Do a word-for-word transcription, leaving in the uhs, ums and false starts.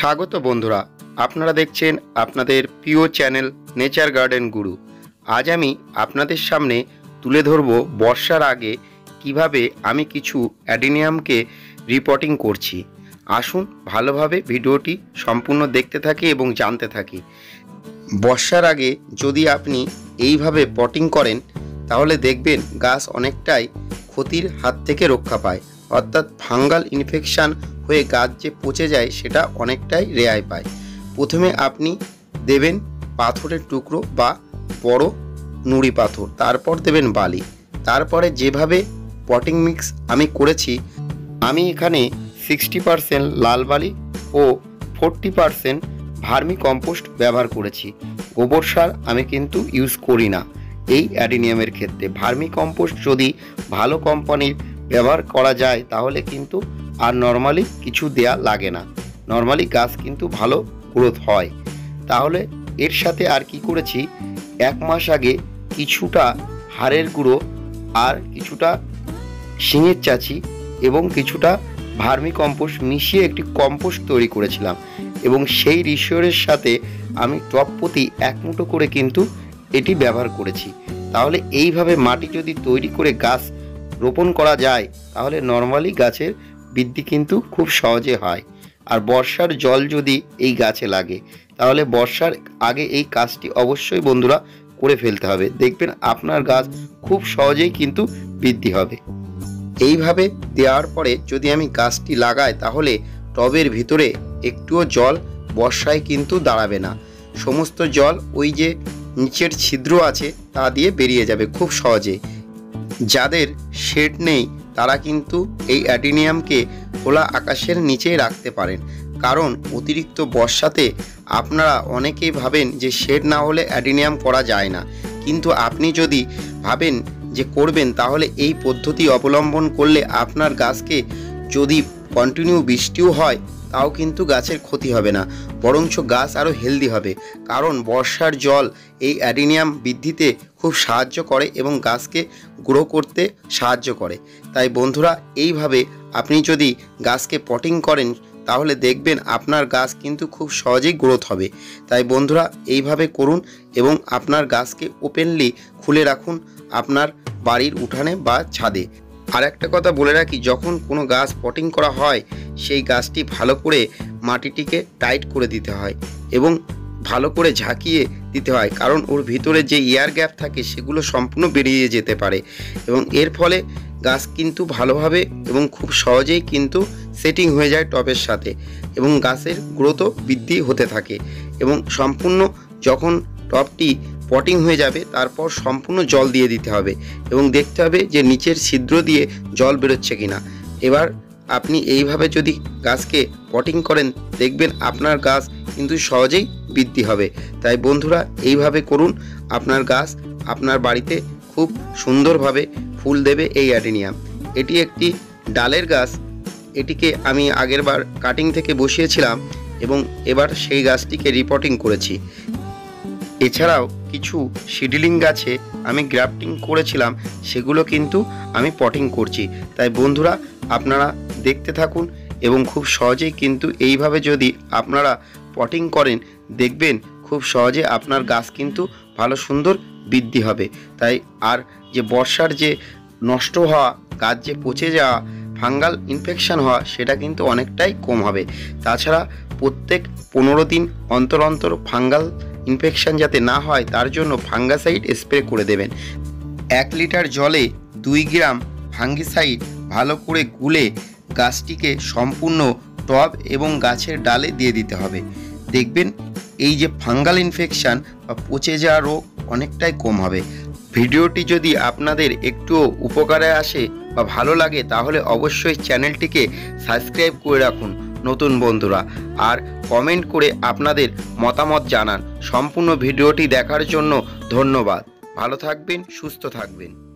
স্বাগত বন্ধুরা, আপনারা দেখছেন আপনাদের প্রিয় চ্যানেল নেচার গার্ডেন গুরু। আজ আমি আপনাদের সামনে তুলে ধরব বর্ষার আগে কিভাবে আমি কিছু অ্যাডিনিয়ামকে রিপোর্টিং করছি। আসুন ভালোভাবে ভিডিওটি সম্পূর্ণ দেখতে থাকি এবং জানতে থাকি। বর্ষার আগে যদি আপনি এইভাবে পটিং করেন তাহলে দেখবেন গাছ অনেকটাই ক্ষতির হাত থেকে রক্ষা পায়, অর্থাৎ ফাঙ্গাল ইনফেকশান হয়ে গাছ যে পচে যায় সেটা অনেকটাই রেহাই পায়। প্রথমে আপনি দেবেন পাথরের টুকরো বা বড় নুড়ি পাথর, তারপর দেবেন বালি, তারপরে যেভাবে পটিং মিক্স আমি করেছি, আমি এখানে সিক্সটি পারসেন্ট লাল বালি ও ফোরটি পারসেন্ট ভার্মি কম্পোস্ট ব্যবহার করেছি। গোবর সার আমি কিন্তু ইউজ করি না এই অ্যাডিনিয়ামের ক্ষেত্রে। ভার্মি কম্পোস্ট যদি ভালো কোম্পানির ব্যবহার করা যায় তাহলে কিন্তু আর নর্মালি কিছু দেয়া লাগে না, নর্মালি গাছ কিন্তু ভালো গ্রোথ হয়। তাহলে এর সাথে আর কি করেছি, এক মাস আগে কিছুটা হাড়ের গুঁড়ো আর কিছুটা শিঙের চাচি এবং কিছুটা ভার্মি কম্পোস্ট মিশিয়ে একটি কম্পোস্ট তৈরি করেছিলাম এবং সেই রিসিওরের সাথে আমি টপ প্রতি এক মুঠো করে কিন্তু এটি ব্যবহার করেছি। তাহলে এইভাবে মাটি যদি তৈরি করে গাছ রোপণ করা যায় তাহলে নর্মালি গাছের বৃদ্ধি কিন্তু খুব সহজে হয়। আর বর্ষার জল যদি এই গাছে লাগে তাহলে বর্ষার আগে এই কাজটি অবশ্যই বন্ধুরা করে ফেলতে হবে, দেখবেন আপনার গাছ খুব সহজেই কিন্তু বৃদ্ধি হবে। এইভাবে দেওয়ার পরে যদি আমি গাছটি লাগাই তাহলে টবের ভিতরে একটুও জল বর্ষায় কিন্তু দাঁড়াবে না, সমস্ত জল ওই যে নিচের ছিদ্র আছে তা দিয়ে বেরিয়ে যাবে খুব সহজে। যাদের শেড নেই তারা কিন্তু এই অ্যাডিনিয়ামকে খোলা আকাশের নিচেই রাখতে পারেন, কারণ অতিরিক্ত বর্ষাতে আপনারা অনেকেই ভাবেন যে শেড না হলে অ্যাডিনিয়াম করা যায় না, কিন্তু আপনি যদি ভাবেন যে করবেন তাহলে এই পদ্ধতি অবলম্বন করলে আপনার গাছকে যদি কন্টিনিউ বৃষ্টিও হয় তাও কিন্তু গাছের ক্ষতি হবে না, বরঞ্চ গাছ আরও হেলদি হবে। কারণ বর্ষার জল এই অ্যাডিনিয়াম বৃদ্ধিতে খুব সাহায্য করে এবং গাছকে গ্রো করতে সাহায্য করে। তাই বন্ধুরা এইভাবে আপনি যদি গাছকে পটিং করেন তাহলে দেখবেন আপনার গাছ কিন্তু খুব সহজেই গ্রোথ হবে। তাই বন্ধুরা এইভাবে করুন এবং আপনার গাছকে ওপেনলি খুলে রাখুন আপনার বাড়ির উঠানে বা ছাদে। আর একটা কথা বলে রাখি, যখন কোনো গাছ পটিং করা হয় সেই গাছটি ভালো করে মাটিটিকে টাইট করে দিতে হয় এবং ভালো করে ঝাঁকিয়ে দিতে হয়, কারণ ওর ভিতরে যে এয়ার গ্যাপ থাকে সেগুলো সম্পূর্ণ বেরিয়ে যেতে পারে এবং এর ফলে গাছ কিন্তু ভালোভাবে এবং খুব সহজেই কিন্তু সেটিং হয়ে যায় টবের সাথে এবং গাছের গ্রোথও বৃদ্ধি হতে থাকে। এবং সম্পূর্ণ যখন টবটি পটিং হয়ে যাবে তারপর সম্পূর্ণ জল দিয়ে দিতে হবে এবং দেখতে হবে যে নিচের ছিদ্র দিয়ে জল বেরোচ্ছে কিনা। এবার আপনি এইভাবে যদি গাছকে পটিং করেন দেখবেন আপনার গাছ কিন্তু সহজেই বৃদ্ধি হবে। তাই বন্ধুরা এইভাবে করুন, আপনার গাছ আপনার বাড়িতে খুব সুন্দরভাবে ফুল দেবে। এই অ্যাডিনিয়াম এটি একটি ডালের গাছ, এটিকে আমি আগেরবার কাটিং থেকে বসিয়েছিলাম এবং এবার সেই গাছটিকে রিপোর্টিং করেছি। এছাড়াও কিছু সিডলিং গাছে আমি গ্রাফটিং করেছিলাম, সেগুলো কিন্তু আমি পটিং করছি। তাই বন্ধুরা আপনারা দেখতে থাকুন এবং খুব সহজেই কিন্তু এইভাবে যদি আপনারা পটিং করেন দেখবেন খুব সহজে আপনার গাছ কিন্তু ভালো সুন্দর বৃদ্ধি হবে। তাই আর যে বর্ষার যে নষ্ট হওয়া, গাছ যে পচে যাওয়া, ফাঙ্গাল ইনফেকশান হওয়া সেটা কিন্তু অনেকটাই কম হবে। তাছাড়া প্রত্যেক পনেরো দিন অন্তর অন্তর ফাঙ্গাল ইনফেকশান যাতে না হয় তার জন্য ফাঙ্গাসাইড স্প্রে করে দেবেন। এক লিটার জলে দুই গ্রাম ফাঙ্গিসাইড ভালো করে গুলে গাছটিকে সম্পূর্ণ টব এবং গাছের ডালে দিয়ে দিতে হবে, দেখবেন এই যে ফাঙ্গাল ইনফেকশান বা পচে যাওয়া রোগ অনেকটাই কম হবে। ভিডিওটি যদি আপনাদের একটুও উপকারে আসে বা ভালো লাগে তাহলে অবশ্যই চ্যানেলটিকে সাবস্ক্রাইব করে রাখুন নতুন বন্ধুরা, আর কমেন্ট করে আপনাদের মতামত জানান। সম্পূর্ণ ভিডিওটি দেখার জন্য ধন্যবাদ। ভালো থাকবেন, সুস্থ থাকবেন।